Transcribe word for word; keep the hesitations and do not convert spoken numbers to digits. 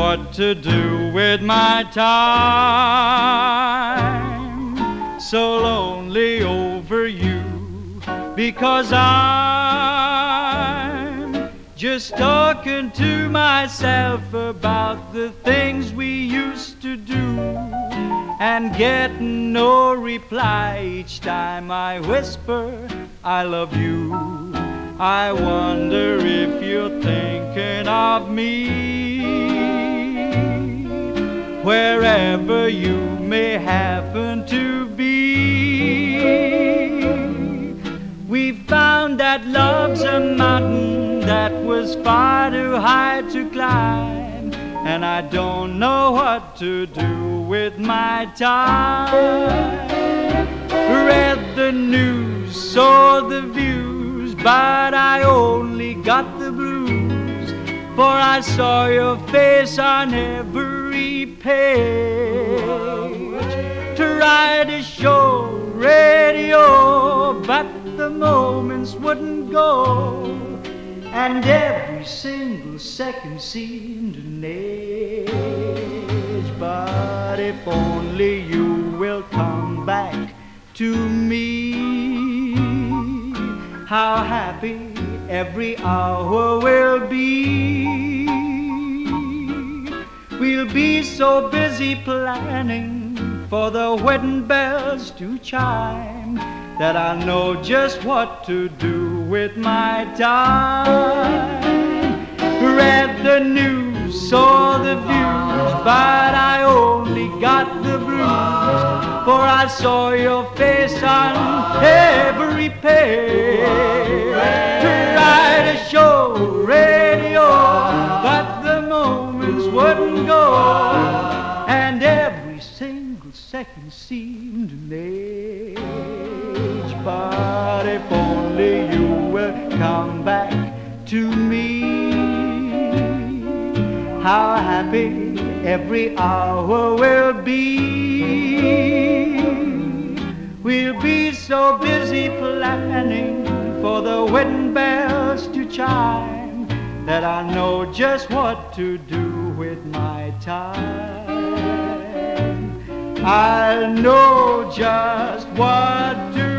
what to do with my time. So lonely over you, because I'm just talking to myself about the things we used to do, and getting no reply each time I whisper, I love you. I wonder if you're thinking of me, wherever you may happen to be. We found that love's a mountain that was far too high to climb, and I don't know what to do with my time. Read the news, saw the views, but I only got the blues, for I saw your face on every page. Tried to show radio, but the moments wouldn't go, and every single second seemed an age. But if only you will come back to me, how happy every hour will be. We'll be so busy planning for the wedding bells to chime that I know just what to do with my time. Read the news, saw the views, but I only got the blues, for I saw your face on every page. Tried to show radio, but the moments wouldn't go, and every single second seemed an age. But if only you will come back to me, how happy every hour will be. We'll be so busy planning for the wedding bells to chime that I know just what to do with my time. I know just what to